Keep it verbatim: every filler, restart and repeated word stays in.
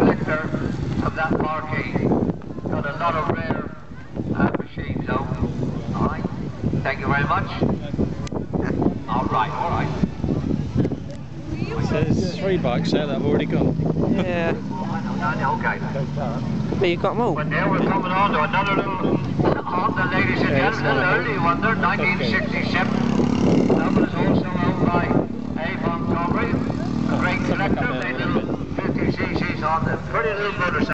collector of that marquee. Got a lot of rare uh, machines out. Alright, thank you very much. Alright, alright. So there's three bikes there that have already gone. Yeah. Okay. But you got them all. But now we're coming on to another little Honda, ladies and Yeah, it's gentlemen, not a early wonder, nineteen sixty-seven.